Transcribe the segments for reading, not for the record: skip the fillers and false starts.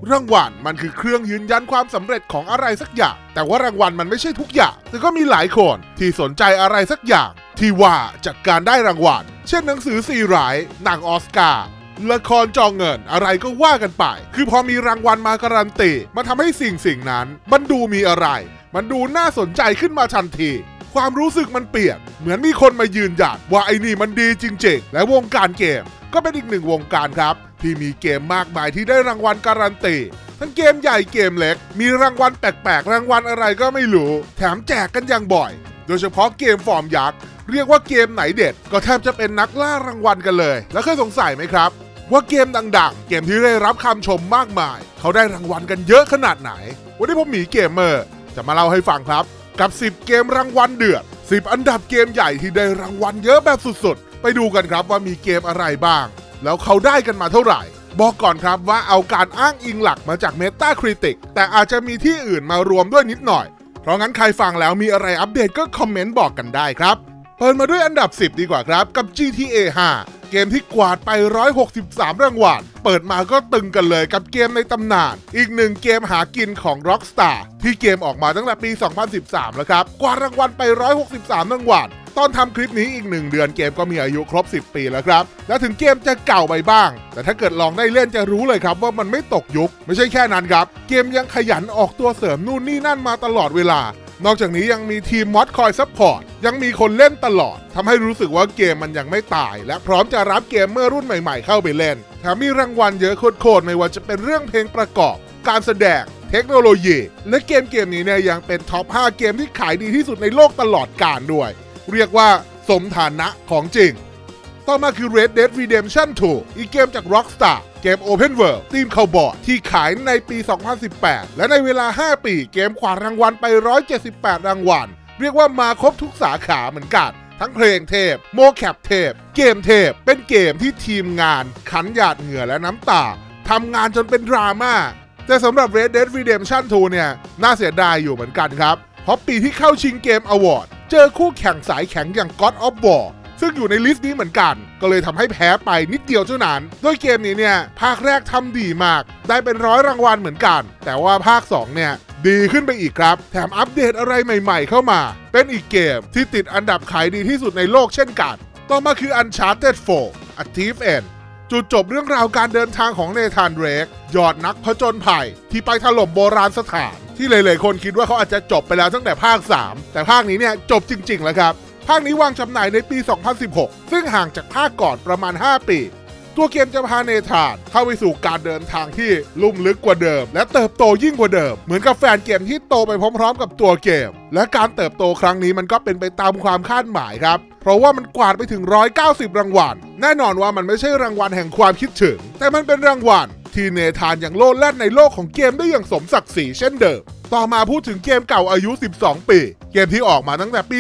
รางวัลมันคือเครื่องยืนยันความสำเร็จของอะไรสักอย่างแต่ว่ารางวัลมันไม่ใช่ทุกอย่างแต่ก็มีหลายคนที่สนใจอะไรสักอย่างที่ว่าจากการได้รางวัลเช่นหนังสือซีไรท์หนังออสการ์ละครจอเงินอะไรก็ว่ากันไปคือพอมีรางวัลมาการันตีมันทำให้สิ่งนั้นมันดูมีอะไรมันดูน่าสนใจขึ้นมาทันทีความรู้สึกมันเปลี่ยนเหมือนมีคนมายืนยันว่าไอ้นี่มันดีจริงๆและวงการเกมก็เป็นอีกหนึ่งวงการครับที่มีเกมมากมายที่ได้รางวัลการันตีทั้งเกมใหญ่เกมเล็กมีรางวัลแปลกๆรางวัลอะไรก็ไม่รู้แถมแจกกันอย่างบ่อยโดยเฉพาะเกมฟอร์มยักษ์เรียกว่าเกมไหนเด็ดก็แทบจะเป็นนักล่ารางวัลกันเลยแล้วเคยสงสัยไหมครับว่าเกมดังๆเกมที่ได้รับคำชมมากมายเขาได้รางวัลกันเยอะขนาดไหนวันนี้ผมหมีเกมเมอร์จะมาเล่าให้ฟังครับกับ10เกมรางวัลเดือด10อันดับเกมใหญ่ที่ได้รางวัลเยอะแบบสุดๆไปดูกันครับว่ามีเกมอะไรบ้างแล้วเขาได้กันมาเท่าไหร่บอกก่อนครับว่าเอาการอ้างอิงหลักมาจาก Metacritic แต่อาจจะมีที่อื่นมารวมด้วยนิดหน่อยเพราะงั้นใครฟังแล้วมีอะไรอัปเดตก็คอมเมนต์บอกกันได้ครับเปิดมาด้วยอันดับ10ดีกว่าครับกับ GTA 5 เกมที่กวาดไป163รางวัลเปิดมาก็ตึงกันเลยกับเกมในตำนานอีกหนึ่งเกมหากินของ Rockstar ที่เกมออกมาตั้งแต่ปี 2013 แล้วครับกวาดรางวัลไป163รางวัลตอนทำคลิปนี้อีก1เดือนเกมก็มีอายุครบ10ปีแล้วครับและถึงเกมจะเก่าไปบ้างแต่ถ้าเกิดลองได้เล่นจะรู้เลยครับว่ามันไม่ตกยุคไม่ใช่แค่นั้นครับเกมยังขยันออกตัวเสริมนู่นนี่นั่นมาตลอดเวลานอกจากนี้ยังมีทีมมอดคอยซัพพอร์ตยังมีคนเล่นตลอดทำให้รู้สึกว่าเกมมันยังไม่ตายและพร้อมจะรับเกมเมอร์รุ่นใหม่ๆเข้าไปเล่นแถมมีรางวัลเยอะโคตรๆไม่ว่าจะเป็นเรื่องเพลงประกอบการแสดงเทคโนโลยีและเกมนี้เนี่ยยังเป็นท็อป 5 เกมที่ขายดีที่สุดในโลกตลอดกาลด้วยเรียกว่าสมฐานะของจริงต่อมาคือ Red Dead Redemption 2 อีกเกมจาก Rockstar เกม Open World ทีมคาวบอยที่ขายในปี 2018 และในเวลา 5 ปีเกมกวาดรางวัลไป178รางวัลเรียกว่ามาครบทุกสาขาเหมือนกันทั้งเพลงเทพโมแคปเทพเกมเทพเป็นเกมที่ทีมงานขันหยาดเหงื่อและน้ำตาทำงานจนเป็นดราม่าแต่สำหรับ Red Dead Redemption 2 เนี่ยน่าเสียดายอยู่เหมือนกันครับเพราะปีที่เข้าชิงเกมอวอร์ดเจอคู่แข่งสายแข็งอย่าง God of War ซึ่งอยู่ในลิสต์นี้เหมือนกันก็เลยทำให้แพ้ไปนิดเดียวเท่านั้นโดยเกมนี้เนี่ยภาคแรกทำดีมากได้เป็น100รางวัลเหมือนกันแต่ว่าภาค2เนี่ยดีขึ้นไปอีกครับแถมอัปเดตอะไรใหม่ๆเข้ามาเป็นอีกเกมที่ติดอันดับขายดีที่สุดในโลกเช่นกันต่อมาคือ Uncharted 4 A Thief's End จุดจบเรื่องราวการเดินทางของเนธาน เดรกยอดนักผจญภัยที่ไปถล่มโบราณสถานที่หลายๆคนคิดว่าเขาอาจจะจบไปแล้วตั้งแต่ภาค3แต่ภาคนี้เนี่ยจบจริงๆแล้วครับภาคนี้วางจำหน่ายในปี 2016 ซึ่งห่างจากภาคก่อนประมาณ 5 ปีตัวเกมจะพาเนธานเข้าไปสู่การเดินทางที่ลุ่มลึกกว่าเดิมและเติบโตยิ่งกว่าเดิมเหมือนกับแฟนเกมที่โตไปพร้อมๆกับตัวเกมและการเติบโตครั้งนี้มันก็เป็นไปตามความคาดหมายครับเพราะว่ามันกวาดไปถึง190รางวัลแน่นอนว่ามันไม่ใช่รางวัลแห่งความคิดถึงแต่มันเป็นรางวัลที่เนธานอย่างโลดแล่นในโลกของเกมได้อย่างสมศักดิ์ศรีเช่นเดิมต่อมาพูดถึงเกมเก่าอายุ12ปีเกมที่ออกมาตั้งแต่ปี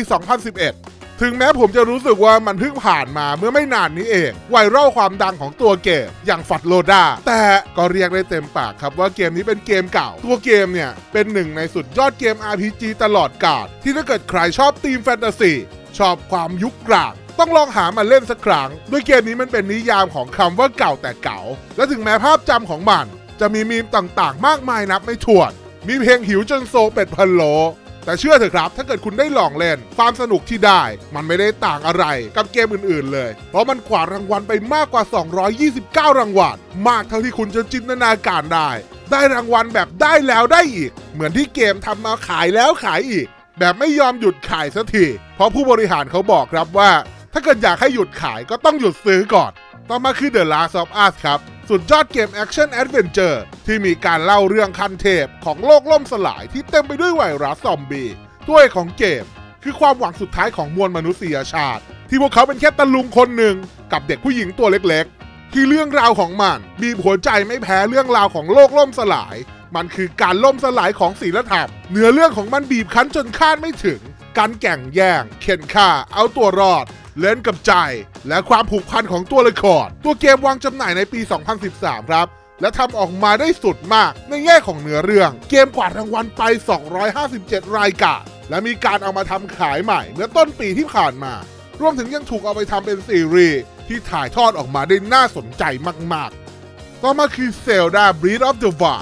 2011 ถึงแม้ผมจะรู้สึกว่ามันเพิ่งผ่านมาเมื่อไม่นานนี้เองไวรัลความดังของตัวเกมอย่างฟัดโลดาแต่ก็เรียกได้เต็มปากครับว่าเกมนี้เป็นเกมเก่าตัวเกมเนี่ยเป็นหนึ่งในสุดยอดเกม RPG ตลอดกาลที่ถ้าเกิดใครชอบธีมแฟนตาซีชอบความยุคกลางต้องลองหามาเล่นสักครั้งด้วยเกมนี้มันเป็นนิยามของคำว่าเก่าแต่เก่าและถึงแม้ภาพจำของมันจะมีมีมต่างๆมากมายนับไม่ถ้วนมีเพลงหิวจนโซเป็ดพะโล้แต่เชื่อเถอะครับถ้าเกิดคุณได้ลองเล่นความสนุกที่ได้มันไม่ได้ต่างอะไรกับเกมอื่นๆเลยเพราะมันกวาดรางวัลไปมากกว่า229รางวัลมากเท่าที่คุณจะจินตนาการได้รางวัลแบบได้แล้วได้อีกเหมือนที่เกมทำมาขายแล้วขายอีกแบบไม่ยอมหยุดขายสักทีเพราะผู้บริหารเขาบอกครับว่าถ้าเกิดอยากให้หยุดขายก็ต้องหยุดซื้อก่อนต่อมาคือ The Last of Us ครับสุดยอดเกมแอคชั่นแอดเวนเจอร์ที่มีการเล่าเรื่องขั้นเทพของโลกล่มสลายที่เต็มไปด้วยไวรัสซอมบี้ตัวเอกของเกมคือความหวังสุดท้ายของมวลมนุษยชาติที่พวกเขาเป็นแค่ตะลุงคนหนึ่งกับเด็กผู้หญิงตัวเล็กๆที่เรื่องราวของมันบีบหัวใจไม่แพ้เรื่องราวของโลกล่มสลายมันคือการล่มสลายของศีลธรรมเนื้อเรื่องของมันบีบคั้นจนคาดไม่ถึงการแข่งแย่งเข็นฆ่าเอาตัวรอดเล่นกับใจและความผูกพันของตัวละครตัวเกมวางจำหน่ายในปี 2013 ครับและทำออกมาได้สุดมากในแง่ของเนื้อเรื่องเกมกวาดรางวัลไป257รายการและมีการเอามาทำขายใหม่เมื่อต้นปีที่ผ่านมารวมถึงยังถูกเอาไปทำเป็นซีรีส์ที่ถ่ายทอดออกมาได้น่าสนใจมากๆต่อมาคือ Zelda Breath of the Wild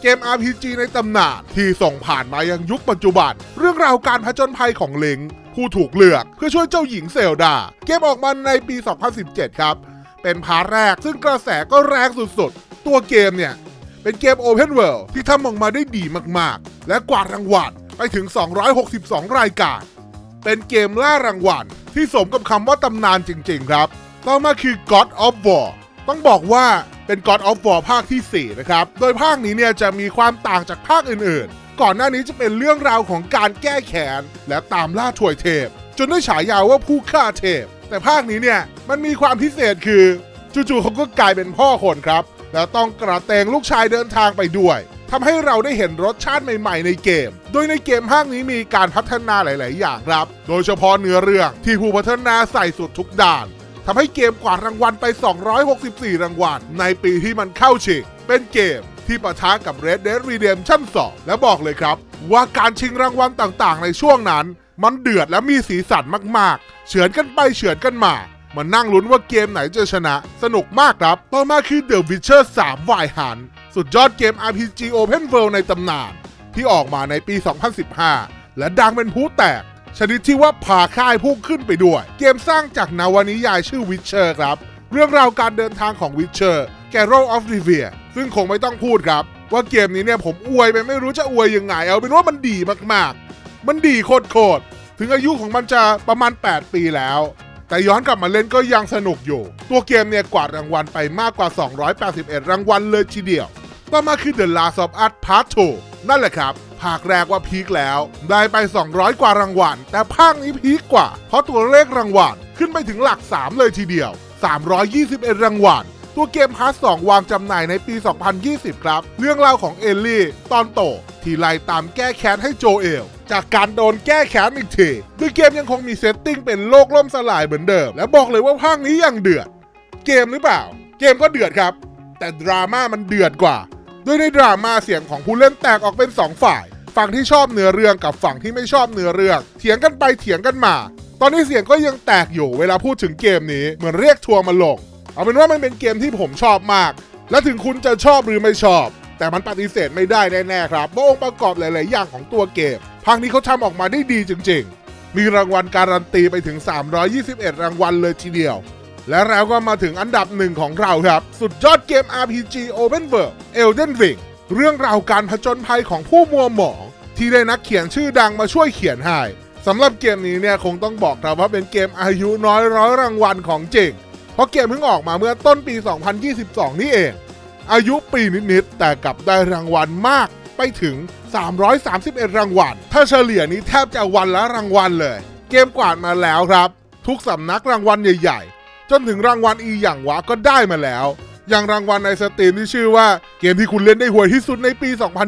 กม RPG ในตำนานที่ส่งผ่านมายังยุคปัจจุบันเรื่องราวการผจญภัยของลิงผู้ถูกเลือกเพื่อช่วยเจ้าหญิงเซลดาเกมออกมาในปี 2017 ครับเป็นพาร์ทแรกซึ่งกระแสก็แรงสุดๆตัวเกมเนี่ยเป็นเกม Open World ที่ทำออกมาได้ดีมากๆและกวาดรางวัลไปถึง262รายการเป็นเกมล่ารางวัลที่สมกับคำว่าตำนานจริงๆครับต่อมาคือ God of War ต้องบอกว่าเป็น God of War ภาคที่ 4 นะครับโดยภาคนี้เนี่ยจะมีความต่างจากภาคอื่นๆก่อนหน้านี้จะเป็นเรื่องราวของการแก้แค้นและตามล่าถวยเทพจนได้ฉายาว่าผู้ฆ่าเทพแต่ภาคนี้เนี่ยมันมีความพิเศษคือจู่ๆเขาก็กลายเป็นพ่อคนครับแล้วต้องกระเตงลูกชายเดินทางไปด้วยทำให้เราได้เห็นรสชาติใหม่ๆในเกมโดยในเกมภาคนี้มีการพัฒนาหลายๆอย่างครับโดยเฉพาะเนื้อเรื่องที่ผู้พัฒนาใส่สุดทุกด้านทำให้เกมกวาดรางวัลไป264รางวัลในปีที่มันเข้าชิงเป็นเกมที่ปะทะกับ Red Dead Redemption 2 และบอกเลยครับว่าการชิงรางวัลต่างๆในช่วงนั้นมันเดือดและมีสีสันมากๆเฉือนกันไปเฉือนกันมานั่งลุ้นว่าเกมไหนจะชนะสนุกมากครับต่อมาคือ The Witcher 3 Wild Hunt สุดยอดเกม RPG Open World ในตำนานที่ออกมาในปี 2015 และดังเป็นพลุแตกชนิดที่ว่าพาค่ายพุ่งขึ้นไปด้วยเกมสร้างจากนวนิยายชื่อ Witcher ครับเรื่องราวการเดินทางของ Witcher Geralt of Rivia ซึ่งคงไม่ต้องพูดครับว่าเกมนี้เนี่ยผมอวยไปไม่รู้จะอวยยังไงเอาเป็นว่ามันดีมากๆมันดีโคตรถึงอายุของมันจะประมาณ8ปีแล้วแต่ย้อนกลับมาเล่นก็ยังสนุกอยู่ตัวเกมเนี่ยกวาดรางวัลไปมากกว่า281รางวัลเลยทีเดียวต่อมาคือ The Last of Us Part 2 นั่นแหละครับภาคแรกว่าพีคแล้วได้ไป200กว่ารางวัลแต่ภาคนี้พีคกว่าเพราะตัวเลขรางวัลขึ้นไปถึงหลัก3เลยทีเดียว321รางวัลตัวเกมพาร์ท 2 วางจำหน่ายในปี 2020 ครับเรื่องราวของเอลลี่ตอนโตที่ไล่ตามแก้แค้นให้โจเอลจากการโดนแก้แค้นอีกทีโดยเกมยังคงมีเซตติ้งเป็นโลกล่มสลายเหมือนเดิมและบอกเลยว่าภาคนี้ยังเดือดเกมหรือเปล่าเกมก็เดือดครับแต่ดราม่ามันเดือดกว่าโดยในดราม่าเสียงของผู้เล่นแตกออกเป็น2ฝ่ายฝั่งที่ชอบเนื้อเรื่องกับฝั่งที่ไม่ชอบเนื้อเรื่องเถียงกันไปเถียงกันมาตอนนี้เสียงก็ยังแตกอยู่เวลาพูดถึงเกมนี้เหมือนเรียกทัวร์มาลงเอาเป็นว่ามันเป็นเกมที่ผมชอบมากและถึงคุณจะชอบหรือไม่ชอบแต่มันปฏิเสธไม่ได้แน่ๆครับเพราะองค์ประกอบหลายๆอย่างของตัวเกมภาคนี้เขาทำออกมาได้ดีจริงๆมีรางวัลการันตีไปถึง321รางวัลเลยทีเดียวและแล้วก็มาถึงอันดับ1ของเราครับสุดยอดเกม RPG Open World Elden Ring เรื่องราวการผจญภัยของผู้มัวหมองที่ได้นักเขียนชื่อดังมาช่วยเขียนให้สำหรับเกมนี้เนี่ยคงต้องบอกครับว่าเป็นเกมอายุน้อย100รางวัลของจริงเพราะเกมเพิ่งออกมาเมื่อต้นปี 2022 นี่เองอายุปีนิดๆแต่กลับได้รางวัลมากไปถึง331รางวัลถ้าเฉลี่ยนี้แทบจะวันละรางวัลเลยเกมกวาดมาแล้วครับทุกสำนักรางวัลใหญ่ๆจนถึงรางวัลอีอย่างวะก็ได้มาแล้วอย่างรางวัลในสตรีมที่ชื่อว่าเกมที่คุณเล่นได้ห่วยที่สุดในปี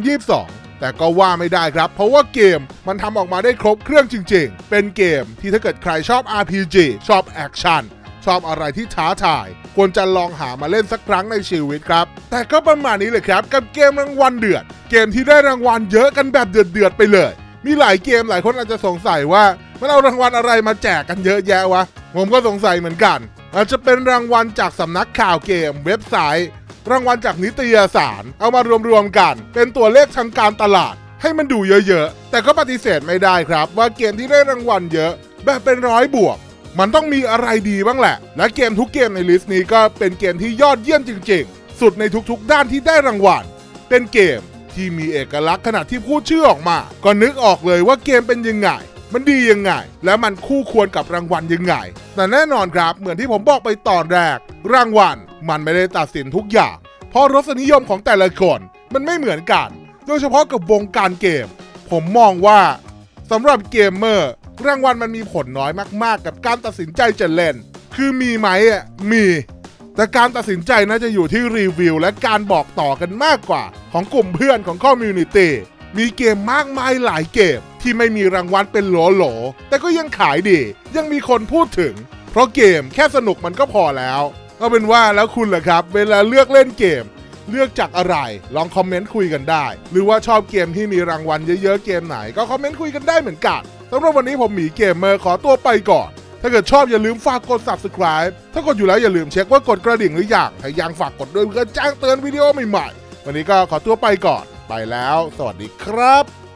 2022 แต่ก็ว่าไม่ได้ครับเพราะว่าเกมมันทำออกมาได้ครบเครื่องจริงๆเป็นเกมที่ถ้าเกิดใครชอบ RPG ชอบแอคชั่นชอบอะไรที่ท้าทายควรจะลองหามาเล่นสักครั้งในชีวิตครับแต่ก็ประมาณนี้เลยครับกับเกมรางวัลเดือดเกมที่ได้รางวัลเยอะกันแบบเดือดๆไปเลยมีหลายเกมหลายคนอาจจะสงสัยว่ามันเอารางวัลอะไรมาแจกกันเยอะแยะวะผมก็สงสัยเหมือนกันอาจจะเป็นรางวัลจากสำนักข่าวเกมเว็บไซต์รางวัลจากนิตยสารเอามารวมๆกันเป็นตัวเลขทางการตลาดให้มันดูเยอะๆแต่ก็ปฏิเสธไม่ได้ครับว่าเกมที่ได้รางวัลเยอะแบบเป็น100 บวกมันต้องมีอะไรดีบ้างแหละและเกมทุกเกมในลิสต์นี้ก็เป็นเกมที่ยอดเยี่ยมจริงๆสุดในทุกๆด้านที่ได้รางวัลเป็นเกมที่มีเอกลักษณ์ขณะที่พูดชื่อออกมาก็นึกออกเลยว่าเกมเป็นยังไงมันดียังไงและมันคู่ควรกับรางวัลยังไงแต่แน่นอนครับเหมือนที่ผมบอกไปตอนแรกรางวัลมันไม่ได้ตัดสินทุกอย่างเพราะรสนิยมของแต่ละคนมันไม่เหมือนกันโดยเฉพาะกับวงการเกมผมมองว่าสำหรับเกมเมอร์รางวัลมันมีผลน้อยมากๆกับการตัดสินใจจะเล่นคือมีไหมอ่ะมีแต่การตัดสินใจน่าจะอยู่ที่รีวิวและการบอกต่อกันมากกว่าของกลุ่มเพื่อนของคอมมูนิตี้มีเกมมากมายหลายเกมที่ไม่มีรางวัลเป็นโหลๆแต่ก็ยังขายดียังมีคนพูดถึงเพราะเกมแค่สนุกมันก็พอแล้วเอาเป็นว่าแล้วคุณล่ะครับเวลาเลือกเล่นเกมเลือกจากอะไรลองคอมเมนต์คุยกันได้หรือว่าชอบเกมที่มีรางวัลเยอะๆเกมไหนก็คอมเมนต์คุยกันได้เหมือนกันสำหรับวันนี้ผมหมีเกมเมอร์ขอตัวไปก่อนถ้าเกิดชอบอย่าลืมฝากกด Subscribe ถ้ากดอยู่แล้วอย่าลืมเช็คว่ากดกระดิ่งหรือยังถ้ายังฝากกดด้วยเพื่อแจ้งเตือนวิดีโอใหม่ๆวันนี้ก็ขอตัวไปก่อนไปแล้วสวัสดีครับ